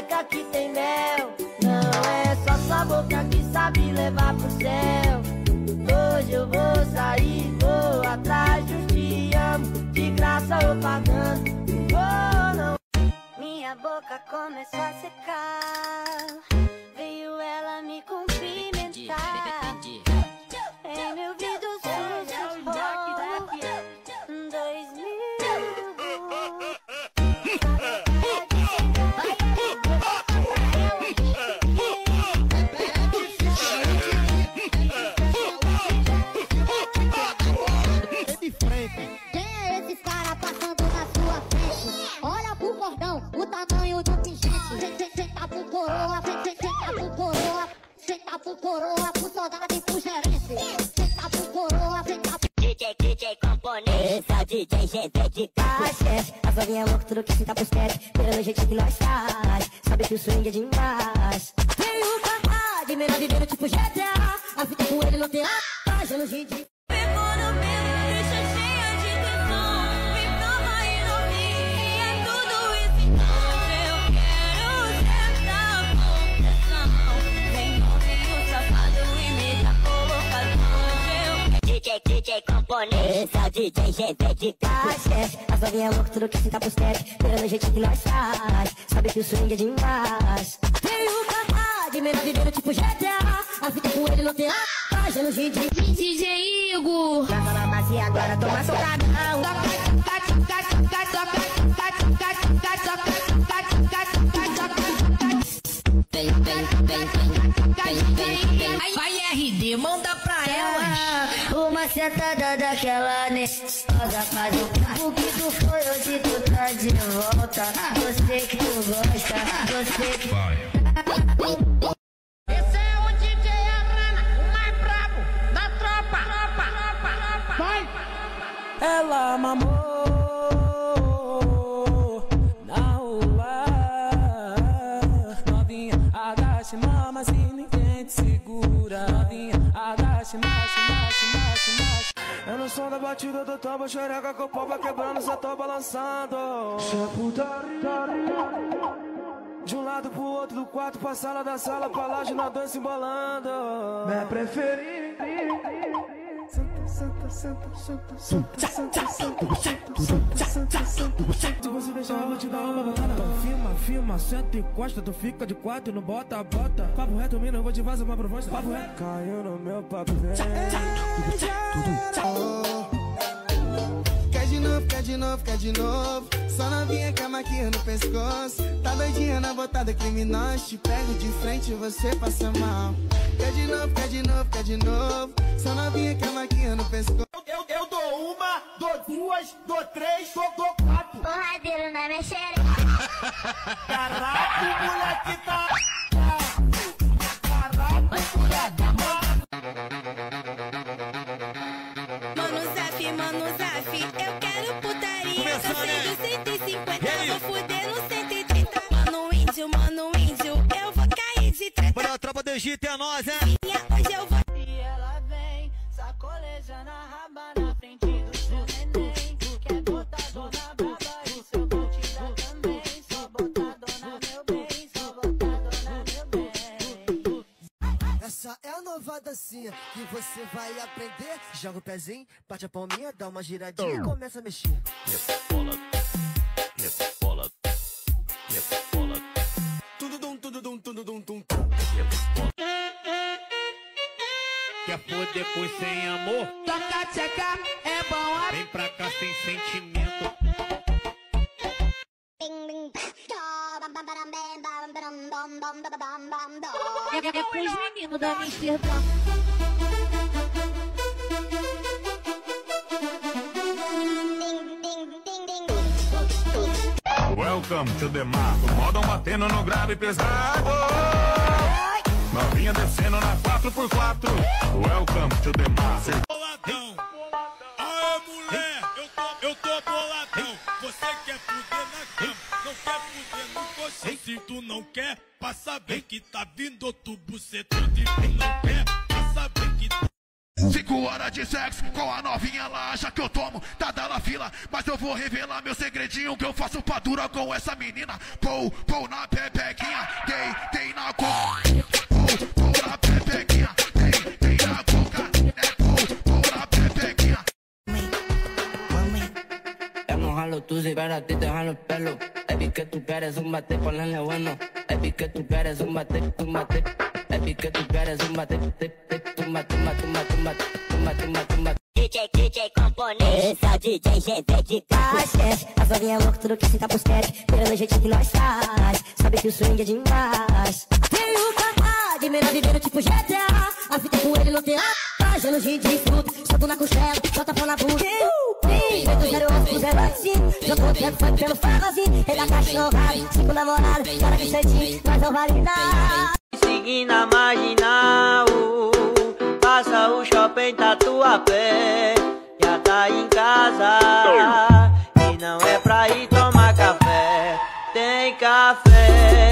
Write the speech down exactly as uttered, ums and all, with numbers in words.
boca que tem mel. Não é só sua boca que sabe levar pro céu. Hoje eu vou sair, vou atrás de um te amo. De graça ou pagando, vou não. Minha boca começou a secar. Veio ela me cumprimentar. Em meu ouvido sussurrou dois mil. Quem é esses caras passando na sua frente? Olha pro cordão, o tamanho do pingente. Senta pro coroa, senta pro coroa. Senta pro coroa, pro soldado e pro gerente. Senta pro coroa, senta pro... D J, D J componente, esse é o D J G V de caixa. As novinhas loucas, tudo que senta pro step, pelo jeito que nós faz. Sabe que o swing é demais. Veio cantar, de menor vivendo tipo G T A. A fita com ele no teatro, fazendo gente. Pegou no pelo, deixa cheia de tesão. Me toma e não me é tudo isso. Hoje eu quero sentar com pressão. Vem novinho safado e me dá colocação. D J, D J componente, esse é o D J G V de caixa. As novinhas loucas, tudo que senta pro step, pelo jeito que nós faz. Sabe que o swing é demais. Veio cantar, de menor vivendo tipo G T A. A fita com ele no teatro, fazendo D J. D J Igor. Já fala mais e agora toma socadão. Vem, vem, vem, vem, vem, vem, vem. Vai R D, manda pra elas. Uma sentada daquela nervosa. Faz o tempo que tu foi, hoje tu tá de volta. Você que tu gosta, você que... Esse é o D J Arana, o mais brabo da tropa. Tropa, tropa, tropa. Vai! Ela mamou na rua. Novinha, agache, mama, se ninguém te segura. Novinha, agache, macho, macho, macho, macho. É no som da batida do tambo, xereca com o pau vai quebrando, cê tô balançando. Cê é putaria. De um lado pro outro do quarto, pra sala da sala, pra laje na dança embolando. Minha preferida. Senta, senta, senta, senta, senta, senta, senta, senta, senta. Se você deixar eu vou te dar uma botada. Então filma, filma, senta e encosta, tu fica de quatro e não bota, bota. Papo reto, mina, eu vou te fazer uma proposta. Papo reto. Caiu no meu papo, vem. Quer de novo, quer de novo, quer de novo. Só novinha com a maquinha no pescoço. Tá doidinha na botada criminosa. Te pego de frente e você passa mal. Quer de novo, quer de novo, quer de novo. Só novinha com a maquinha no pescoço. Eu, eu dou uma, dou duas, dou três, dou, dou quatro. Porradeiro na minha xereca. Caraca, o moleque tá... Caraca, o moleque tá... Mano Zaf, mano Zaf, eu quero putaria. Tô sendo cento e cinquenta, vou fuder no cento e trinta. Mano índio, mano índio, eu vou cair de treta. Bora, a tropa do Egito é nós, é? Hoje eu vou... E ela vem, sacolejando a raba na frente do seu neném. Quer botar dona braba, isso eu vou te dar também. Só botar dona meu bem, só botar dona meu bem. Essa é a nova dancinha que você vai aprender. Joga o pezinho, bate a palminha, dá uma giradinha e começa a mexer. Rebola, rebola, rebola. Tudo dum, tudo dum, tudo dum, tum. Quer foder com sem amor? Toca, tcheca, é bom. Vem pra cá sem sentimento. É, é com os meninos da Amsterdã. Welcome to the mar. Modão batendo no grave pesado. Novinha descendo na quatro por quatro. Welcome to the mar. Boladão. Aê, mulher, eu tô, eu tô boladão. Você quer fuder na cama, não quer fuder no colchão. Se tu não quer, passa bem que tá vindo outro bucetão. Se tu não quer, passa bem que tá... Cinco horas de sexo com a novinha, ela acha que eu tomo, tá dando fila. Mas eu vou revelar meu segredinho, que eu faço pra dura com essa menina. Pou, pou na pepequinha, dei, dei na coca. Pou, pou na pepequinha, dei, dei na coca. É pou, pou na pepequinha. Eu no jalo tú si pero a ti te jalo el pelo. Baby que tú quieres un bate, ponle bueno. Baby que tú quieres un bate, un bate. Baby que tú quieres um bate, te, te, tumba, tumba, tumba, tumba, tumba, tumba, tumba. D J, D J componente, esse é o D J G V de cachete. As novinhas loucas, tudo que senta pros quete, pelo no jeitinho que nós faz, sabe que o swing é demais. Tenho vontade, melhor vivendo tipo G T A. A fita com ele no teatro, fazendo gin de fruta, solto na costela, solta pão na bunda. oito zero onze pro zero oito cinco, jogou o tempo, foi pelo farrozinho. Ele é cachorrado, cinco namorados, cara que santinho, mas não vale nada. Seguindo a marginal, passa o shopping Tatuapé, já tá em casa e não é pra ir tomar café. Tem café